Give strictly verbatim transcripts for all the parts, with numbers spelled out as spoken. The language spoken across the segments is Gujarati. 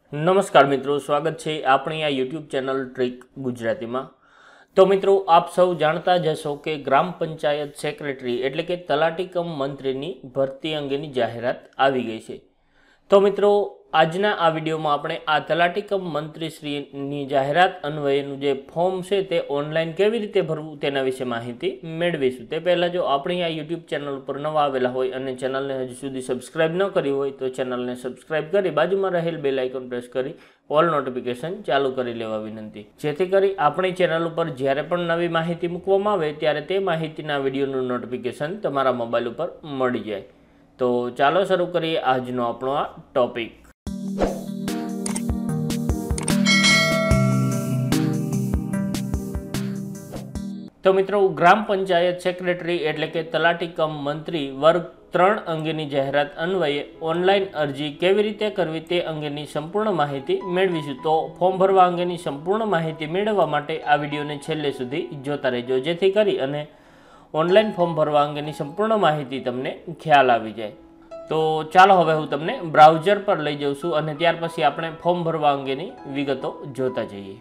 नमस्कार मित्रों, स्वागत है अपनी आ यूट्यूब चैनल ट्रिक गुजराती में। तो मित्रों, आप सब जानता ज हशो कि ग्राम पंचायत सेक्रेटरी एटले के तलाटी कम मंत्री नी भर्ती अंगेनी जाहेरात आवी गई है। तो मित्रों, आजना आ विडियो में आपणे आ तलाटी कम मंत्रीश्रीनी जाहेरात अन्वयेनुं जे फॉर्म छे ते ऑनलाइन केवी रीते भरवुं तेना विषे माहिती मेळवीशुं। ते पहेला जो आपणी आ यूट्यूब चैनल पर नवा आवेला होय अने चेनलने हजू सुधी सब्सक्राइब न करी होय तो चेनलने सब्सक्राइब करी बाजुमां रहेल बेल आइकन प्रेस करी ऑल नोटिफिकेशन चालू करी लेवा विनंती, जेथी करी आपणी चेनल पर ज्यारे पण नवी माहिती मूकवामां आवे त्यारे ते माहितीना विडियोनुं नोटिफिकेशन तमारा मोबाइल पर मळी जाय। तो चालो शुरू करिए आजनो आपणो आ टॉपिक। तो मित्रों, ग्राम पंचायत सेक्रेटरी एटले के तलाटी कम मंत्री वर्ग त्रण अंगेनी जाहेरात अन्वये ऑनलाइन अरजी केवी रीते करवी ते अंगेनी संपूर्ण माहिती मेळवीशुं। तो फॉर्म भरवा अंगेनी संपूर्ण माहिती मेळववा माटे आ विडियोने छेल्ले सुधी जोता रहेजो, जेथी करी अने ऑनलाइन फॉर्म भरवा अंगेनी संपूर्ण माहिती तमने ख्याल आवी जाय। तो चालो हवे हूँ तमने ब्राउजर पर लई जाऊँ छुं अने त्यार पछी आपणे फॉर्म भरवा अंगेनी विगतो जोता जईए।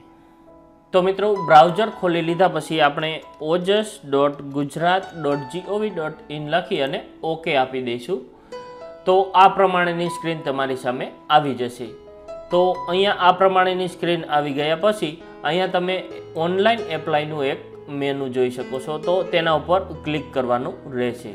तो मित्रों, ब्राउजर खोली लीधा पछी आपणे Ojas dot Gujarat dot G O V लखी अने ओके आपी दईशुं। तो आ प्रमाणेनी स्क्रीन तमारी सामे आवी जशे। तो अहींया आ प्रमाणेनी स्क्रीन आवी गया पछी अहींया तमे ऑनलाइन एप्लायनुं एक मेनू जोई शको छो। तो तेना उपर क्लिक करवानुं रहेशे।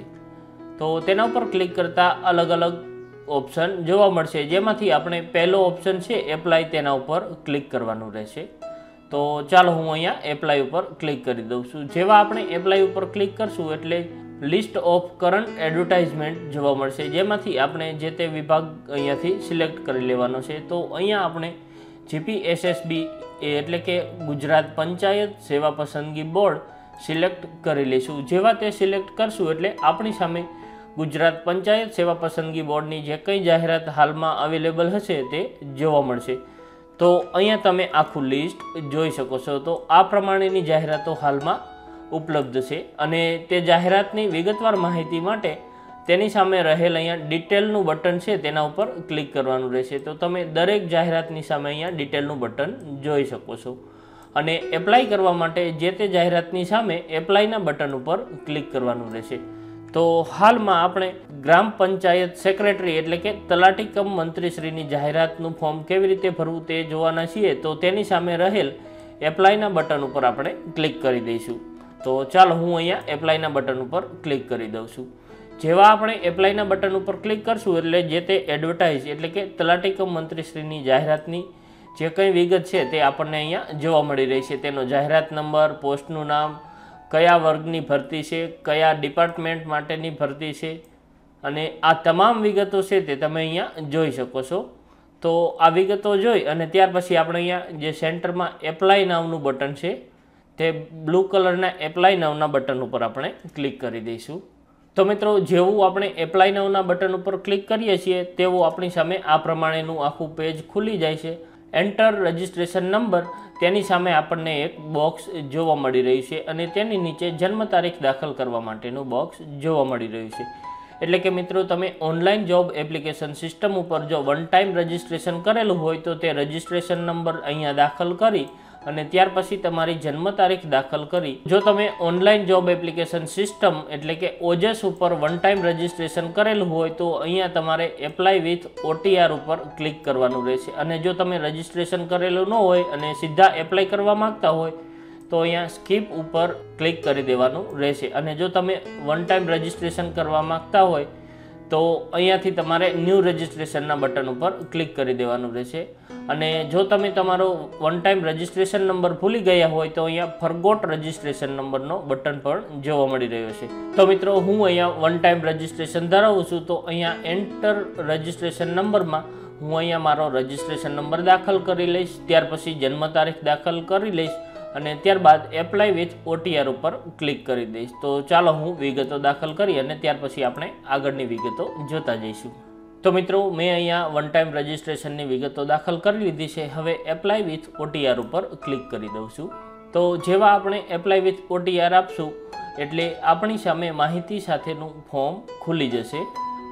तो तेना उपर क्लिक करता अलग अलग ऑप्शन जोवा मळशे, जेमांथी आपणे पहेलो ऑप्शन छे एप्लाय तेना उपर क्लिक करवानुं रहेशे। तो चालो हूँ अहींया एप्लाय पर क्लिक करी दऊं छुं। जेवा आपणे एप्लाय पर क्लिक करशुं एटले लिस्ट ऑफ करंट एडवर्टाइजमेंट जोवा मळशे, जेमांथी आपणे जे ते विभाग अहींयाथी सिलेक्ट करी लेवानो छे। तो अहींया आपणे जीपीएसएसबी एटले के गुजरात पंचायत सेवा पसंदगी बोर्ड सिलेक्ट करी लेशुं। जेवा ते सिलेक्ट करशुं एटले आपणी सामे गुजरात पंचायत सेवा पसंदगी बोर्डनी जे कंई जाहेरात हालमां अवेलेबल हशे ते जोवा मळशे। तो अहींया तमे आखुं लिस्ट जोई शको छो। तो आ प्रमाणेनी जाहेरातो हालमां उपलब्ध छे अने ते जाहेरातनी विगतवार माहिती माटे तेनी सामे रहेल अहींया डिटेलनुं बटन छे तेना उपर क्लिक करवानुं रहेशे। तो तमे दरेक जाहेरातनी सामे अहींया डिटेलनुं बटन जोई शको छो अने एप्लाय करवा माटे जे ते जाहेरातनी सामे एप्लायना बटन उपर क्लिक करवानुं रहेशे। तो हाल में आपणे ग्राम पंचायत सेक्रेटरी एटले के तलाटी कम मंत्रीश्रीनी जाहेरातनुं फॉर्म केवी रीते भरवुं ते जोवाना छीए। तो तेनी सामे रहेल एप्लायना बटन उपर आपणे क्लिक करी दईशुं। तो चालो हूँ अहींया एप्लायना बटन उपर क्लिक करी दऊं छुं। जेवा आपणे एप्लायना बटन उपर क्लिक करशुं एटले जे ते एडवर्टाइज एटले के तलाटी कम मंत्रीश्रीनी जाहेरातनी जे कंई विगत छे ते आपणने अहींया जोवा मळी रही छे। तेनो जाहेरात नंबर, पोस्टनुं नाम, कया वर्गनी भरती है, कया डिपार्टमेंट माटेनी भरती है अने आ तमाम विगतो छे ते तमे अहींया जोई शको छो। तो आ विगतो जोई अने त्यार पछी आपणे अहींया जे सेंटर में एप्लाय नावनुं बटन छे ते ब्लू कलरना एप्लाय नावना बटन उपर आपणे क्लिक करी दईशुं। तो मित्रों, जेवुं आपणे एप्लाय नावना बटन उपर क्लिक करीए छीए तेवुं आपणी सामे आ प्रमाणेनुं आखुं पेज खुली जाय छे। एंटर रजिस्ट्रेशन नंबर तेनी सामे आपणने एक बॉक्स जोवा मळी रह्युं छे अने तेनी नीचे जन्म तारीख दाखल करवा माटेनुं बॉक्स जोवा मळी रह्युं छे। एटले के मित्रों, तमे ऑनलाइन जॉब एप्लिकेशन सिस्टम पर जो वन टाइम रजिस्ट्रेशन करेलुं होय तो ते रजिस्ट्रेशन नंबर अहींया दाखल करी अने त्यार पछी तमारी जन्म तारीख दाखल करी। जो तमे ऑनलाइन जॉब एप्लिकेशन सिस्टम एटले के ओजस उपर वन टाइम रजिस्ट्रेशन करेलुं होय तो अहींया तमारे एप्लाय विथ ओटीआर उपर क्लिक करवानुं रहेशे अने जो तमे रजिस्ट्रेशन करेलुं न होय अने सीधा एप्लाय करवा मांगता होय तो अहींया स्कीप उपर क्लिक करी देवानुं रहेशे अने जो तमे वन टाइम रजिस्ट्रेशन करवा मांगता होय तो अहींयाथी तमारे न्यू रजिस्ट्रेशनना बटन उपर क्लिक करी देवानुं रहेशे। अने जो तमे तमारो वन टाइम रजिस्ट्रेशन नंबर भूली गया होय तो अहींया फॉरगोट रजिस्ट्रेशन नंबरनो बटन पण जोवा मळी रह्यो छे। तो मित्रों, हूँ अहींया वन टाइम रजिस्ट्रेशन धरावुं छुं तो अहींया एंटर रजिस्ट्रेशन नंबर में हूँ अहींया मारो रजिस्ट्रेशन नंबर दाखल करी लईश, त्यार पछी जन्म तारीख दाखल करी लईश अने त्यारबाद एप्लाय विथ ओटीआर पर क्लिक करी दईश। तो चालो हूँ विगतो दाखल करी अने त्यार पछी आपणे आगळनी विगतो जोता जईशुं। तो मित्रों, मैं अहींया वन टाइम रजिस्ट्रेशननी विगतो दाखल करी लीधी छे। हवे एप्लाय विथ ओटीआर पर क्लिक करी दऊं छुं। तो जेवा आपणे एप्लाय विथ ओटीआर आपशुं एटले आपणी सामे माहिती साथेनुं फॉर्म खुली जशे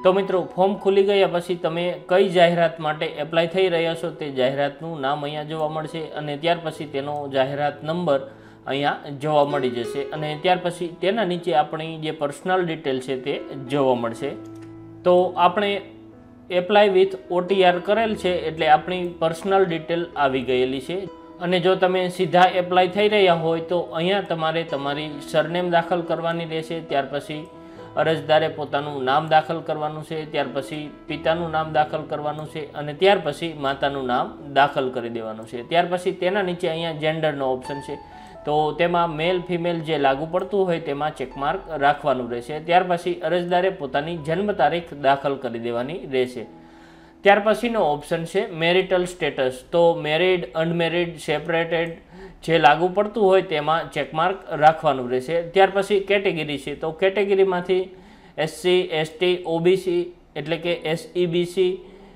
તો મિત્રો ફોર્મ ખુલી ગયા પછી તમે કઈ જાહેરાત માટે એપ્લાય થઈ રહ્યા છો તે જાહેરાતનું નામ અહીંયા જોવા મળશે અને ત્યાર પછી તેનો જાહેરાત નંબર અહીંયા જોવા મળી જશે અને ત્યાર પછી તેના નીચે આપણી જે પર્સનલ ડિટેલ છે તે જોવા મળશે। તો આપણે એપ્લાય વિથ ઓટીઆર કરેલ છે એટલે આપણી પર્સનલ ડિટેલ આવી ગયેલી છે અને જો તમે સીધા એપ્લાય થઈ રહ્યા હોય તો અહીંયા તમારે તમારી સરનેમ દાખલ કરવાની રહેશે, ત્યાર પછી અરજદારે પોતાનું નામ દાખલ કરવાનું છે, ત્યાર પછી પિતાનું નામ દાખલ કરવાનું છે અને ત્યાર પછી માતાનું નામ દાખલ કરી દેવાનું છે। ત્યાર પછી તેના નીચે અહીંયા જેન્ડરનો ઓપ્શન છે તો તેમાં મેલ ફિમેલ જે લાગુ પડતું હોય તેમાં ચેકમાર્ક રાખવાનું રહેશે। ત્યાર પછી અરજદારે પોતાની જન્મ તારીખ દાખલ કરી દેવાની રહેશે। ત્યાર પછીનો ઓપ્શન છે મેરિટલ સ્ટેટસ, તો મેરિડ, અનમેરિડ, સેપરેટેડ જે લાગુ પડતું હોય તેમાં ચેકમાર્ક રાખવાનું રહેશે। ત્યાર પછી કેટેગરી છે તો કેટેગરીમાંથી એસસી, એસટી, ઓબીસી એટલે કે એસઈબીસી,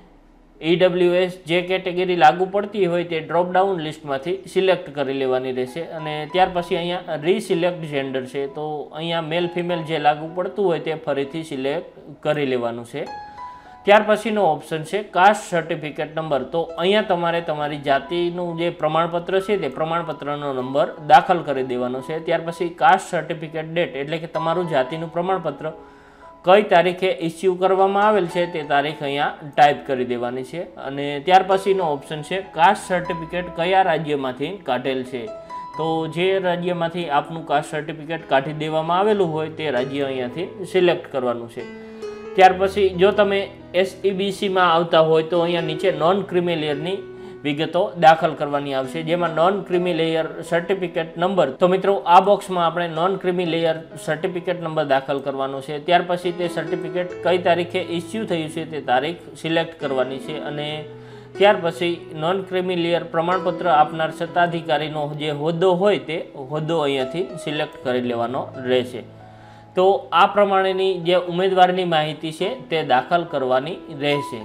ઈડબ્લ્યુએસ જે કેટેગરી લાગુ પડતી હોય તે ડ્રોપડાઉન લિસ્ટમાંથી સિલેક્ટ કરી લેવાની રહેશે અને ત્યાર પછી અહીંયા રીસિલેક્ટ જેન્ડર છે તો અહીંયા મેલ ફિમેલ જે લાગુ પડતું હોય તે ફરીથી સિલેક્ટ કરી લેવાનું છે। ત્યાર પછીનો ઓપ્શન છે કાસ્ટ સર્ટિફિકેટ નંબર, તો અહીંયા તમારે તમારી જાતિનું જે પ્રમાણપત્ર છે તે પ્રમાણપત્રનો નંબર દાખલ કરી દેવાનો છે। ત્યાર પછી કાસ્ટ સર્ટિફિકેટ ડેટ એટલે કે તમારું જાતિનું પ્રમાણપત્ર કઈ તારીખે ઇસ્યુ કરવામાં આવેલ છે તે તારીખ અહીંયા ટાઈપ કરી દેવાની છે અને ત્યાર પછીનો ઓપ્શન છે કાસ્ટ સર્ટિફિકેટ કયા રાજ્યમાંથી કાઢેલ છે, તો જે રાજ્યમાંથી આપનું કાસ્ટ સર્ટિફિકેટ કાઢી દેવામાં આવેલું હોય તે રાજ્ય અહીંયાથી સિલેક્ટ કરવાનું છે। ત્યાર પછી જો તમે એસઈબીસીમાં આવતા હોય તો અહીંયા નીચે નોન ક્રિમિલેયરની વિગતો દાખલ કરવાની આવશે, જેમાં નોન ક્રિમિલેયર સર્ટિફિકેટ નંબર, તો મિત્રો આ બોક્સમાં આપણે નોન ક્રિમિલેયર સર્ટિફિકેટ નંબર દાખલ કરવાનો છે। ત્યાર પછી તે સર્ટિફિકેટ કઈ તારીખે ઇસ્યુ થયું છે તે તારીખ સિલેક્ટ કરવાની છે અને ત્યાર પછી નોન ક્રિમિલેયર પ્રમાણપત્ર આપનાર સત્તાધિકારીનો જે હોદ્દો હોય તે હોદ્દો અહીંયાથી સિલેક્ટ કરી લેવાનો રહેશે। તો આ પ્રમાણેની જે ઉમેદવારની માહિતી છે તે દાખલ કરવાની રહેશે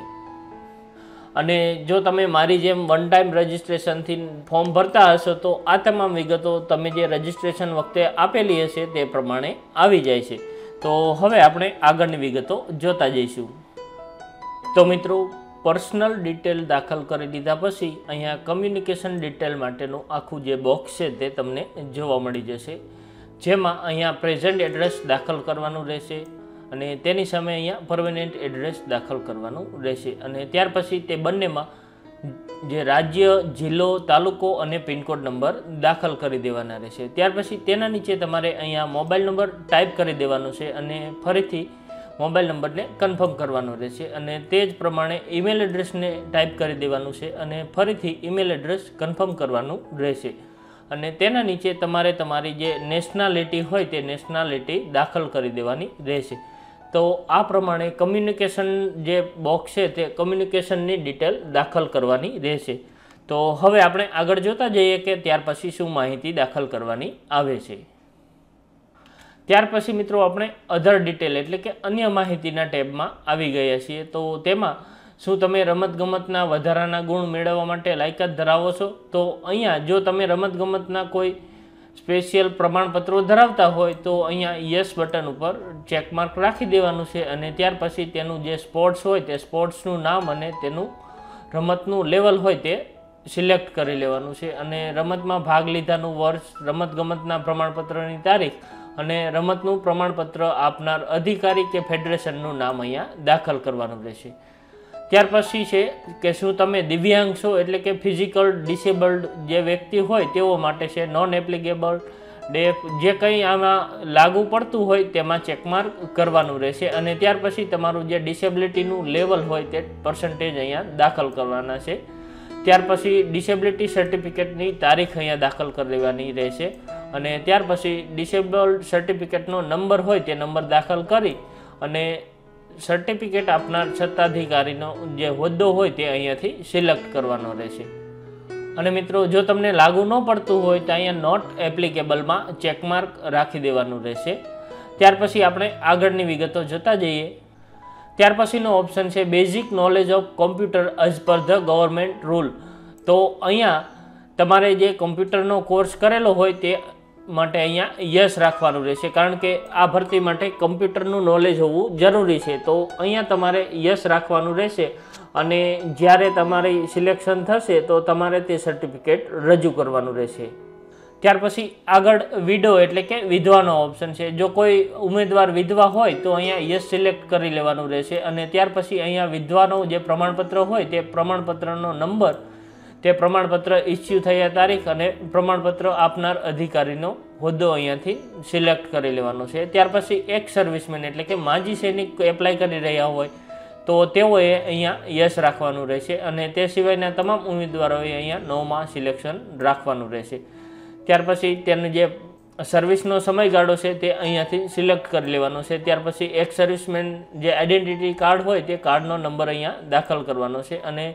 અને જો તમે મારી જેમ વન ટાઈમ રજિસ્ટ્રેશનથી ફોર્મ ભરતા હશો તો આ તમામ વિગતો તમે જે રજિસ્ટ્રેશન વખતે આપેલી હશે તે પ્રમાણે આવી જાય છે। તો હવે આપણે આગળની વિગતો જોતા જઈશું। તો મિત્રો પર્સનલ ડિટેલ દાખલ કરી દીધા પછી અહીંયા કમ્યુનિકેશન ડિટેલ માટેનું આખું જે બોક્સ છે તે તમને જોવા મળી જશે, જેમાં અહીંયા પ્રેઝન્ટ એડ્રેસ દાખલ કરવાનું રહેશે અને તેની સામે અહીંયા પરમેનન્ટ એડ્રેસ દાખલ કરવાનું રહેશે અને ત્યાર પછી તે બંનેમાં જે રાજ્ય, જિલ્લો, તાલુકો અને પિનકોડ નંબર દાખલ કરી દેવાના રહેશે। ત્યાર પછી તેના નીચે તમારે અહીંયા મોબાઈલ નંબર ટાઈપ કરી દેવાનો છે અને ફરીથી મોબાઈલ નંબરને કન્ફર્મ કરવાનો રહેશે અને તે જ પ્રમાણે ઈમેલ એડ્રેસને ટાઈપ કરી દેવાનું છે અને ફરીથી ઈમેલ એડ્રેસ કન્ફર્મ કરવાનું રહેશે અને તેના નીચે તમારે તમારી જે નેશનાલિટી હોય તે નેશનાલિટી દાખલ કરી દેવાની રહેશે। તો આ પ્રમાણે કમ્યુનિકેશન જે બોક્સ છે તે કમ્યુનિકેશનની ડિટેલ દાખલ કરવાની રહેશે। તો હવે આપણે આગળ જોતા જઈએ કે ત્યાર પછી શું માહિતી દાખલ કરવાની આવે છે। ત્યાર પછી મિત્રો આપણે અધર ડિટેલ એટલે કે અન્ય માહિતીના ટેબમાં આવી ગયા છીએ। તો તેમાં શું તમે રમતગમતના વધારાના ગુણ મેળવવા માટે લાયકાત ધરાવો છો, તો અહીંયા જો તમે રમતગમતના કોઈ સ્પેશિયલ પ્રમાણપત્રો ધરાવતા હોય તો અહીંયા યસ બટન ઉપર ચેકમાર્ક રાખી દેવાનું છે અને ત્યાર પછી તેનું જે સ્પોર્ટ્સ હોય તે સ્પોર્ટ્સનું નામ અને તેનું રમતનું લેવલ હોય તે સિલેક્ટ કરી લેવાનું છે અને રમતમાં ભાગ લીધાનું વર્ષ, રમતગમતના પ્રમાણપત્રની તારીખ અને રમતનું પ્રમાણપત્ર આપનાર અધિકારી કે ફેડરેશનનું નામ અહીંયા દાખલ કરવાનું રહેશે। ત્યાર પછી છે કે શું તમે દિવ્યાંગ છો એટલે કે ફિઝિકલ ડિસેબલ્ડ જે વ્યક્તિ હોય તેઓ માટે છે નોન એપ્લિકેબલ, ડેફ જે કંઈ આમાં લાગુ પડતું હોય તેમાં ચેકમાર્ક કરવાનું રહેશે અને ત્યાર પછી તમારું જે ડિસેબિલિટીનું લેવલ હોય તે પર્સન્ટેજ અહીંયા દાખલ કરવાના છે। ત્યાર પછી ડિસેબિલિટી સર્ટિફિકેટની તારીખ અહીંયા દાખલ કરી દેવાની રહેશે અને ત્યાર પછી ડિસેબલ્ડ સર્ટિફિકેટનો નંબર હોય તે નંબર દાખલ કરી અને સર્ટિફિકેટ આપનાર સત્તાધિકારીનો જે હોદ્દો હોય તે અહીંયાથી સિલેક્ટ કરવાનો રહેશે અને મિત્રો જો તમને લાગુ ન પડતું હોય તો અહીંયા નોટ એપ્લિકેબલમાં ચેકમાર્ક રાખી દેવાનું રહેશે। ત્યાર પછી આપણે આગળની વિગતો જોતા જઈએ। ત્યાર પછીનો ઓપ્શન છે basic knowledge of computer as per the government rule, તો અહીંયા તમારે જે કોમ્પ્યુટરનો કોર્સ કરેલો હોય તે માટે અહીંયા યસ રાખવાનું રહેશે, કારણ કે આ ભરતી માટે કમ્પ્યુટરનું નોલેજ હોવું જરૂરી છે. તો અહીંયા તમારે યસ રાખવાનું રહેશે અને જ્યારે તમારી સિલેક્શન થશે તો તમારે તે સર્ટિફિકેટ રજૂ કરવાનું રહેશે. ત્યાર પછી આગળ વિડો એટલે કે વિધવાનો ઓપ્શન છે. જો કોઈ ઉમેદવાર વિધવા હોય તો અહીંયા યસ સિલેક્ટ કરી લેવાનું રહેશે અને ત્યાર પછી અહીંયા વિધવાનો જે પ્રમાણપત્ર હોય તે પ્રમાણપત્રનો નંબર, તે પ્રમાણપત્ર ઇસ્યુ થયા તારીખ અને પ્રમાણપત્ર આપનાર અધિકારીનો હોદ્દો અહીંયાથી સિલેક્ટ કરી લેવાનો છે. ત્યાર પછી એક સર્વિસમેન એટલે કે માજી સૈનિક એપ્લાય કરી રહ્યા હોય તો તેઓએ અહીંયા યસ રાખવાનું રહેશે અને તે સિવાયના તમામ ઉમેદવારોએ અહીંયા નોમાં સિલેક્શન રાખવાનું રહેશે. ત્યાર પછી તેનો જે સર્વિસનો સમયગાળો છે તે અહીંયાથી સિલેક્ટ કરી લેવાનો છે. ત્યાર પછી એક સર્વિસમેન જે આઈડેન્ટિટી કાર્ડ હોય તે કાર્ડનો નંબર અહીંયા દાખલ કરવાનો છે અને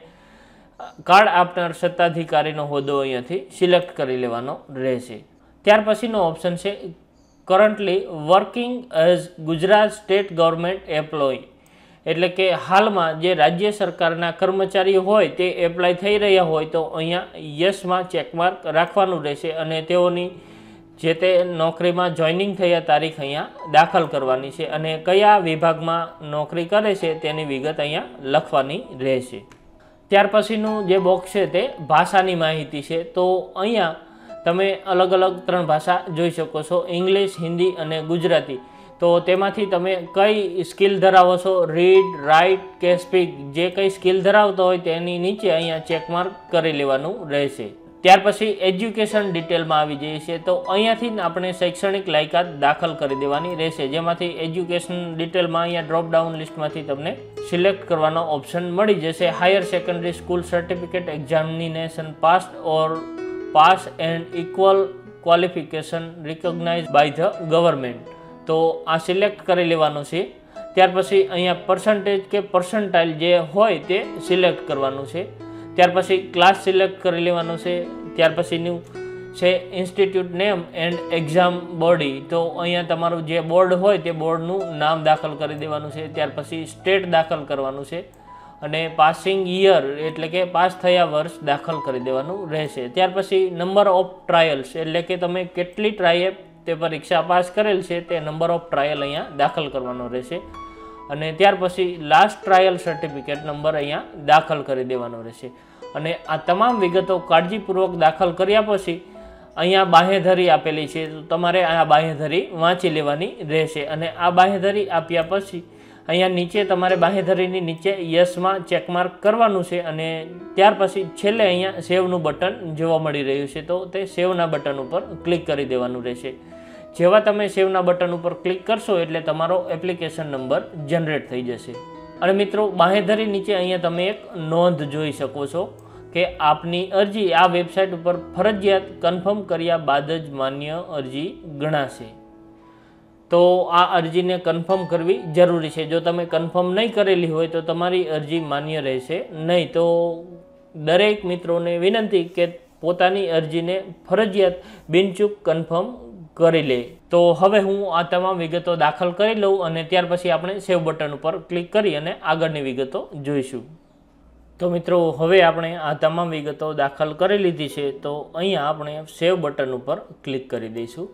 કાર્ડ આપનાર સત્તાધિકારીનો હોદ્દો અહીંયાથી સિલેક્ટ કરી લેવાનો રહેશે. ત્યાર પછીનો ઓપ્શન છે currently working as Gujarat state government employ, એટલે કે હાલમાં જે રાજ્ય સરકારના કર્મચારીઓ હોય તે એપ્લાય થઈ રહ્યા હોય તો અહીંયા યસમાં ચેકમાર્ક રાખવાનું રહેશે અને તેઓની જે તે નોકરીમાં જોઈનિંગ થયા તારીખ અહીંયા દાખલ કરવાની છે અને કયા વિભાગમાં નોકરી કરે છે તેની વિગત અહીંયા લખવાની રહેશે. ત્યાર પછીનું જે બોક્સ છે તે ભાષાની માહિતી છે. તો અહીંયા તમે અલગ અલગ ત્રણ ભાષા જોઈ શકો છો, ઇંગ્લિશ, હિન્દી અને ગુજરાતી. તો તેમાંથી તમે કઈ સ્કિલ ધરાવો છો, રીડ, રાઇટ કે સ્પીક, જે કઈ સ્કિલ ધરાવતો હોય તેની નીચે અહીંયા ચેકમાર્ક કરી લેવાનું રહેશે. ત્યાર પછી એજ્યુકેશન ડિટેલમાં આવી જઈએ છીએ તો અહીંયાથી આપણે શૈક્ષણિક લાયકાત દાખલ કરી દેવાની રહેશે, જેમાંથી એજ્યુકેશન ડિટેલમાં અહીંયા ડ્રોપડાઉન લિસ્ટમાંથી તમને સિલેક્ટ કરવાનો ઓપ્શન મળી જશે. Higher secondary school certificate examination passed or pass and equal qualification recognise by the government, તો આ સિલેક્ટ કરી લેવાનું છે. ત્યાર પછી અહીંયા પર્સન્ટેજ કે પર્સન્ટાઇલ જે હોય તે સિલેક્ટ કરવાનું છે. ત્યાર પછી ક્લાસ સિલેક્ટ કરી લેવાનું છે. ત્યાર પછીનું છે institute name and exam body, તો અહીંયા તમારું જે બોર્ડ હોય તે બોર્ડનું નામ દાખલ કરી દેવાનું છે. ત્યાર પછી સ્ટેટ દાખલ કરવાનું છે અને પાસિંગ યર એટલે કે પાસ થયા વર્ષ દાખલ કરી દેવાનું રહેશે. ત્યાર પછી નંબર ઓફ ટ્રાયલ્સ એટલે કે તમે કેટલી ટ્રાયલ તે પરીક્ષા પાસ કરેલ છે તે નંબર ઓફ ટ્રાયલ અહીંયા દાખલ કરવાનો રહેશે અને ત્યાર પછી લાસ્ટ ટ્રાયલ સર્ટિફિકેટ નંબર અહીંયા દાખલ કરી દેવાનો રહેશે. અને આ તમામ વિગતો કાળજીપૂર્વક દાખલ કર્યા પછી અહીંયા બાંહેધરી આપેલી છે, તો તમારે આ બાંહેધરી વાંચી લેવાની રહેશે અને આ બાંહેધરી આપ્યા પછી અહીંયા નીચે તમારે બાંહેધરીની નીચે યસમાં ચેકમાર્ક કરવાનું છે અને ત્યાર પછી છેલ્લે અહીંયા સેવનું બટન જોવા મળી રહ્યું છે, તો તે સેવના બટન ઉપર ક્લિક કરી દેવાનું રહેશે. જેવા તમે સેવના બટન ઉપર ક્લિક કરશો એટલે તમારો એપ્લિકેશન નંબર જનરેટ થઈ જશે. અને મિત્રો બાંહેધરી નીચે અહીંયા તમે એક નોંધ જોઈ શકો છો કે આપની અરજી આ વેબસાઇટ ઉપર ફરજિયાત કન્ફર્મ કર્યા બાદ જ માન્ય અરજી ગણાશે. તો આ અરજીને કન્ફર્મ કરવી જરૂરી છે. જો તમે કન્ફર્મ નહીં કરેલી હોય તો તમારી અરજી માન્ય રહેશે નહીં. તો દરેક મિત્રોને વિનંતી કે પોતાની અરજીને ફરજિયાત બિનચૂક કન્ફર્મ કરી લે. તો હવે હું આ તમામ વિગતો દાખલ કરી લઉં અને ત્યાર પછી આપણે સેવ બટન ઉપર ક્લિક કરી અને આગળની વિગતો જોઈશું. તો મિત્રો હવે આપણે આ તમામ વિગતો દાખલ કરી લીધી છે, તો અહીંયા આપણે સેવ બટન ઉપર ક્લિક કરી દઈશું.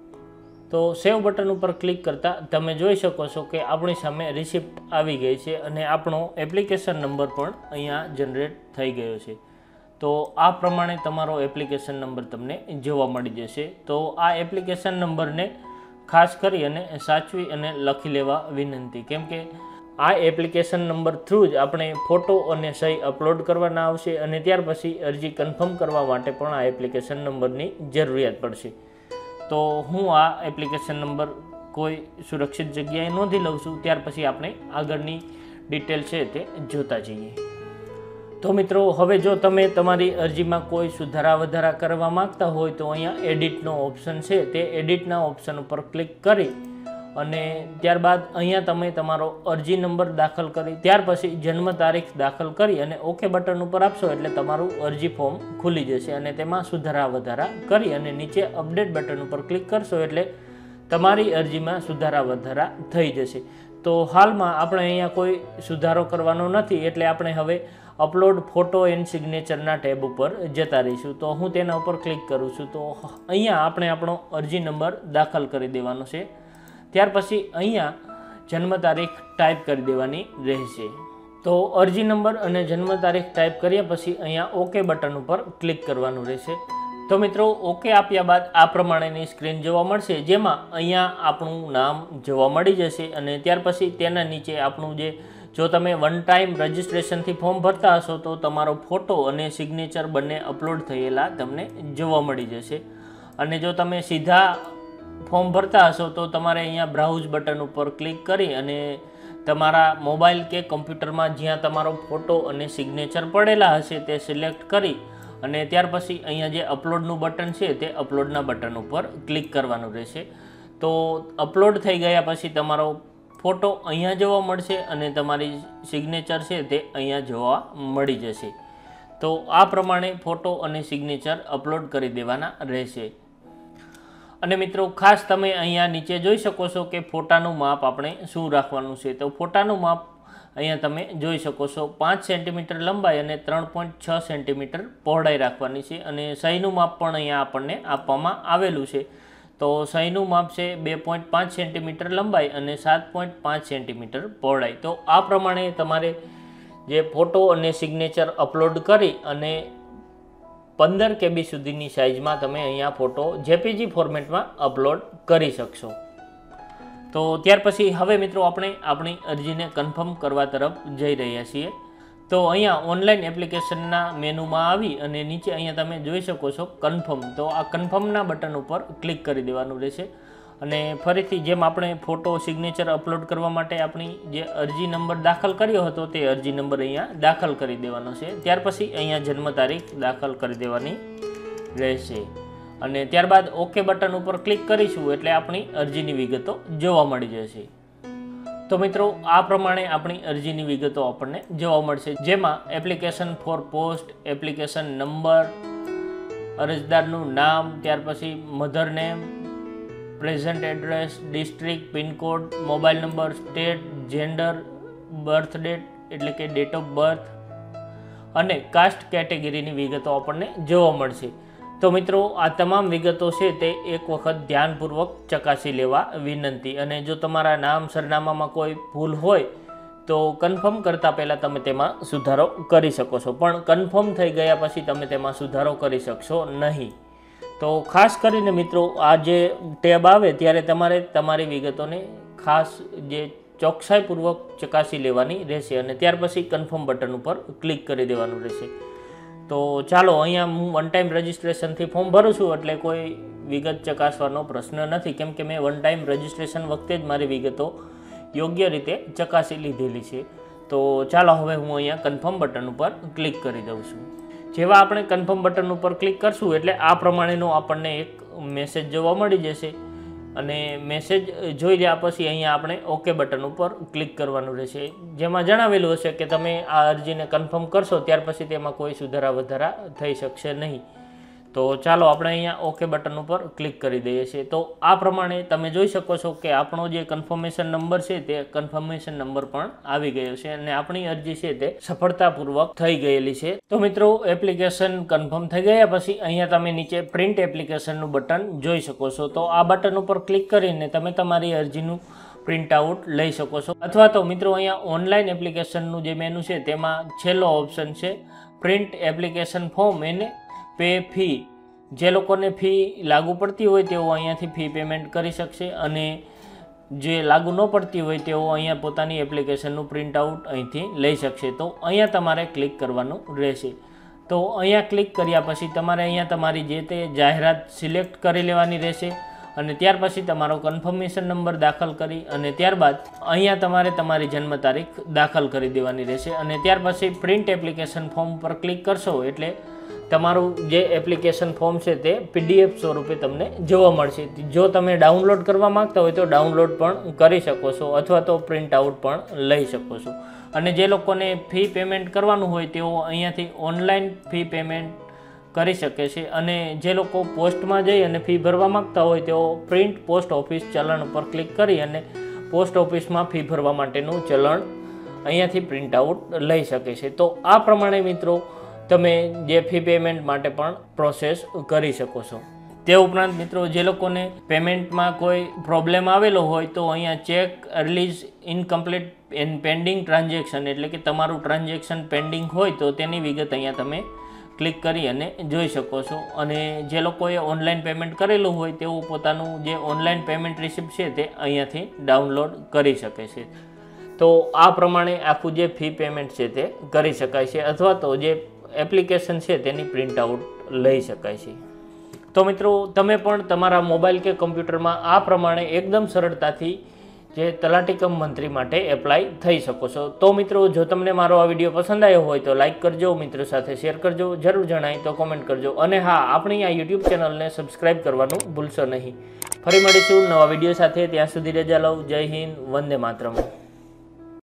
તો સેવ બટન ઉપર ક્લિક કરતાં તમે જોઈ શકો છો કે આપણી સામે રિસિપ્ટ આવી ગઈ છે અને આપણો એપ્લિકેશન નંબર પણ અહીંયા જનરેટ થઈ ગયો છે. તો આ પ્રમાણે તમારો એપ્લિકેશન નંબર તમને જોવા મળી જશે. તો આ એપ્લિકેશન નંબરને ખાસ કરી અને સાચવી અને લખી લેવા વિનંતી, કેમ કે આ એપ્લિકેશન નંબર થ્રુ જ આપણે ફોટો અને સહી અપલોડ કરવાના આવશે અને ત્યાર પછી અરજી કન્ફર્મ કરવા માટે પણ આ એપ્લિકેશન નંબરની જરૂરિયાત પડશે. તો હું આ એપ્લિકેશન નંબર કોઈ સુરક્ષિત જગ્યાએ નોંધી લઉં છું, ત્યાર પછી આપણે આગળની ડિટેલ છે તે જોતા જઈએ. તો મિત્રો હવે જો તમે તમારી અરજીમાં કોઈ સુધારા વધારા કરવા માગતા હોય તો અહીંયા એડિટનો ઓપ્શન છે, તે એડિટના ઓપ્શન ઉપર ક્લિક કરી અને ત્યારબાદ અહીંયા તમે તમારો અરજી નંબર દાખલ કરી ત્યાર પછી જન્મ તારીખ દાખલ કરી અને ઓકે બટન ઉપર આપશો એટલે તમારું અરજી ફોર્મ ખુલી જશે અને તેમાં સુધારા વધારા કરી અને નીચે અપડેટ બટન ઉપર ક્લિક કરશો એટલે તમારી અરજીમાં સુધારા વધારા થઈ જશે. તો હાલમાં આપણે અહીંયા કોઈ સુધારો કરવાનો નથી એટલે આપણે હવે અપલોડ ફોટો એન્ડ સિગ્નેચરના ટેબ ઉપર જતા રહીશું. તો હું તેના ઉપર ક્લિક કરું છું. તો અહીંયા આપણે આપણો અરજી નંબર દાખલ કરી દેવાનો છે. ત્યાર પછી અહીંયા જન્મ તારીખ ટાઈપ કરી દેવાની રહેશે. તો અરજી નંબર અને જન્મ તારીખ ટાઈપ કર્યા પછી અહીંયા ઓકે બટન ઉપર ક્લિક કરવાનું રહેશે. તો મિત્રો ઓકે આપ્યા બાદ આ પ્રમાણેની સ્ક્રીન જોવા મળશે, જેમાં અહીંયા આપણું નામ જોવા મળી જશે અને ત્યાર પછી તેના નીચે આપણું જે જો તમે વન ટાઈમ રજિસ્ટ્રેશનથી ફોર્મ ભરતા હશો તો તમારો ફોટો અને સિગ્નેચર બંને અપલોડ થયેલા તમને જોવા મળી જશે. અને જો તમે સીધા ફોર્મ ભરતા હશો તો તમારે અહીંયા બ્રાઉઝ બટન ઉપર ક્લિક કરી અને તમારા મોબાઈલ કે કમ્પ્યુટરમાં જ્યાં તમારો ફોટો અને સિગ્નેચર પડેલા હશે તે સિલેક્ટ કરી અને ત્યાર પછી અહીંયા જે અપલોડનું બટન છે તે અપલોડના બટન ઉપર ક્લિક કરવાનું રહેશે. તો અપલોડ થઈ ગયા પછી તમારો ફોટો અહીંયા જોવા મળશે અને તમારી સિગ્નેચર છે તે અહીંયા જોવા મળી જશે. તો આ પ્રમાણે ફોટો અને સિગ્નેચર અપલોડ કરી દેવાના રહેશે. અને મિત્રો ખાસ તમે અહીંયા નીચે જોઈ શકો છો કે ફોટાનું માપ આપણે શું રાખવાનું છે. તો ફોટાનું માપ અહીંયા તમે જોઈ શકો છો પાંચ સેન્ટીમીટર લંબાઈ અને ત્રણ પોઈન્ટ છ સેન્ટીમીટર પહોળાઈ રાખવાની છે. અને સહીનું માપ પણ અહીંયા આપણને આપવામાં આવેલું છે. તો સહીનું માપ છે બે પોઈન્ટ પાંચ સેન્ટીમીટર લંબાઈ અને સાત પોઈન્ટ પાંચ સેન્ટીમીટર પહોળાઈ. તો આ પ્રમાણે તમારે જે ફોટો અને સિગ્નેચર અપલોડ કરી અને પંદર કેબી સુધીની સાઇઝમાં તમે અહીંયા ફોટો જેપીજી ફોર્મેટમાં અપલોડ કરી શકશો. તો ત્યાર પછી હવે મિત્રો આપણે આપણી અરજીને કન્ફર્મ કરવા તરફ જઈ રહ્યા છીએ. તો અહીંયા ઓનલાઈન એપ્લિકેશનના મેનુમાં આવી અને નીચે અહીંયા તમે જોઈ શકો છો કન્ફર્મ. તો આ કન્ફર્મના બટન ઉપર ક્લિક કરી દેવાનું રહેશે. અને ફરીથી જેમ આપણે ફોટો સિગ્નેચર અપલોડ કરવા માટે આપણી જે અરજી નંબર દાખલ કર્યો હતો તે અરજી નંબર અહીંયા દાખલ કરી દેવાનો છે. ત્યાર પછી અહીંયા જન્મ તારીખ દાખલ કરી દેવાની રહેશે. અને ત્યારબાદ ઓકે બટન ઉપર ક્લિક કરીશું એટલે આપણી અરજીની વિગતો જોવા મળી જશે. તો મિત્રો આ પ્રમાણે આપણી અરજીની વિગતો આપણને જોવા મળશે, જેમાં application for post, application number, અરજદારનું નામ, ત્યાર પછી mother name, present address, district, pincode, mobile number, state, gender, birth date એટલે કે ડેટ ઓફ બર્થ અને કાસ્ટ કેટેગરીની વિગતો આપણને જોવા મળશે. તો મિત્રો આ તમામ વિગતો છે તે એક વખત ધ્યાનપૂર્વક ચકાસી લેવા વિનંતી. અને જો તમારા નામ સરનામામાં કોઈ ભૂલ હોય તો કન્ફર્મ કરતાં પહેલાં તમે તેમાં સુધારો કરી શકો છો, પણ કન્ફર્મ થઈ ગયા પછી તમે તેમાં સુધારો કરી શકશો નહીં. તો ખાસ કરીને મિત્રો આ જે ટેબ આવે ત્યારે તમારે તમારી વિગતોને ખાસ જે ચોકસાઈપૂર્વક ચકાસી લેવાની રહેશે અને ત્યાર પછી કન્ફર્મ બટન ઉપર ક્લિક કરી દેવાનું રહેશે. તો ચાલો અહીંયા હું વન ટાઈમ રજિસ્ટ્રેશનથી ફોર્મ ભરું છું એટલે કોઈ વિગત ચકાસવાનો પ્રશ્ન નથી, કેમ કે મેં વન ટાઈમ રજિસ્ટ્રેશન વખતે જ મારી વિગતો યોગ્ય રીતે ચકાસી લીધેલી છે. તો ચાલો હવે હું અહીંયા કન્ફર્મ બટન ઉપર ક્લિક કરી દઉં છું. જેવા આપણે કન્ફર્મ બટન ઉપર ક્લિક કરશું એટલે આ પ્રમાણેનો આપણને એક મેસેજ જોવા મળી જશે. અને મેસેજ જોઈ રહ્યા પછી અહીંયા આપણે ઓકે બટન ઉપર ક્લિક કરવાનું રહેશે, જેમાં જણાવેલું હશે કે તમે આ અરજીને કન્ફર્મ કરશો ત્યાર પછી તેમાં કોઈ સુધારા વધારા થઈ શકશે નહીં. તો ચાલો આપણે અહીંયા ઓકે બટન ઉપર ક્લિક કરી દઈએ છીએ. તો આ પ્રમાણે તમે જોઈ શકો છો કે આપણો જે કન્ફર્મેશન નંબર છે તે કન્ફર્મેશન નંબર પણ આવી ગયો છે અને આપણી અરજી છે તે સફળતાપૂર્વક થઈ ગયેલી છે. તો મિત્રો એપ્લિકેશન કન્ફર્મ થઈ ગયા પછી અહીંયા તમે નીચે પ્રિન્ટ એપ્લિકેશનનું બટન જોઈ શકો છો. તો આ બટન ઉપર ક્લિક કરીને તમે તમારી અરજીનું પ્રિન્ટ આઉટ લઈ શકો છો, અથવા તો મિત્રો અહીંયા ઓનલાઈન એપ્લિકેશનનું જે મેનુ છે તેમાં છેલ્લો ઓપ્શન છે પ્રિન્ટ એપ્લિકેશન ફોર્મ એને પે ફી. જે લોકોને ફી લાગુ પડતી હોય તેઓ અહીંયાથી ફી પેમેન્ટ કરી શકશે અને જે લાગુ ન પડતી હોય તેઓ અહીંયા પોતાની એપ્લિકેશનનું પ્રિન્ટ આઉટ અહીંથી લઈ શકશે. તો અહીંયા તમારે ક્લિક કરવાનું રહેશે. તો અહીંયા ક્લિક કર્યા પછી તમારે અહીંયા તમારી જે તે જાહેરાત સિલેક્ટ કરી લેવાની રહેશે અને ત્યાર પછી તમારો કન્ફર્મેશન નંબર દાખલ કરી અને ત્યારબાદ અહીંયા તમારે તમારી જન્મ તારીખ દાખલ કરી દેવાની રહેશે અને ત્યાર પછી પ્રિન્ટ એપ્લિકેશન ફોર્મ પર ક્લિક કરશો એટલે તમારું જે એપ્લિકેશન ફોર્મ છે તે પીડીએફ સ્વરૂપે તમને જોવા મળશે. જો તમે ડાઉનલોડ કરવા માંગતા હોય તો ડાઉનલોડ પણ કરી શકો છો અથવા તો પ્રિન્ટ આઉટ પણ લઈ શકો છો. અને જે લોકોને ફી પેમેન્ટ કરવાનું હોય તેઓ અહીંયાથી ઓનલાઈન ફી પેમેન્ટ કરી શકે છે અને જે લોકો પોસ્ટમાં જઈ અને ફી ભરવા માંગતા હોય તેઓ પ્રિન્ટ પોસ્ટ ઓફિસ ચલણ ઉપર ક્લિક કરી અને પોસ્ટ ઓફિસમાં ફી ભરવા માટેનું ચલણ અહીંયાથી પ્રિન્ટ આઉટ લઈ શકે છે। તો આ પ્રમાણે મિત્રો તમે જે ફી પેમેન્ટ માટે પણ પ્રોસેસ કરી શકો છો। તે ઉપરાંત મિત્રો જે લોકોને પેમેન્ટમાં કોઈ પ્રોબ્લેમ આવેલો હોય તો અહીંયા check release incomplete and pending transaction એટલે કે તમારું ટ્રાન્ઝેક્શન પેન્ડિંગ હોય તો તેની વિગત અહીંયા તમે ક્લિક કરી અને જોઈ શકો છો। અને જે લોકોએ ઓનલાઈન પેમેન્ટ કરેલું હોય તેઓ પોતાનું જે ઓનલાઈન પેમેન્ટ રિસિપ્ટ છે તે અહીંયાથી ડાઉનલોડ કરી શકે છે। તો આ પ્રમાણે આખું જે ફી પેમેન્ટ છે તે કરી શકાય છે અથવા તો જે એપ્લિકેશન છે તેની પ્રિન્ટ આઉટ લઈ શકાય છે। તો મિત્રો તમે પણ તમારા મોબાઈલ કે કમ્પ્યુટરમાં આ પ્રમાણે એકદમ સરળતાથી જે તલાટી કમ મંત્રી માટે એપ્લાય થઈ શકો છો। તો મિત્રો જો તમને મારો આ વિડીયો પસંદ આવ્યો હોય તો લાઇક કરજો, મિત્રો સાથે શેર કરજો, જરૂર જણાય તો કોમેન્ટ કરજો અને હા, આપણી આ યુટ્યુબ ચેનલને સબસ્ક્રાઈબ કરવાનું ભૂલશો નહીં। ફરી મળીશું નવા વિડીયો સાથે, ત્યાં સુધી રજા લઉં। જય હિન્દ, વંદે માતરમ।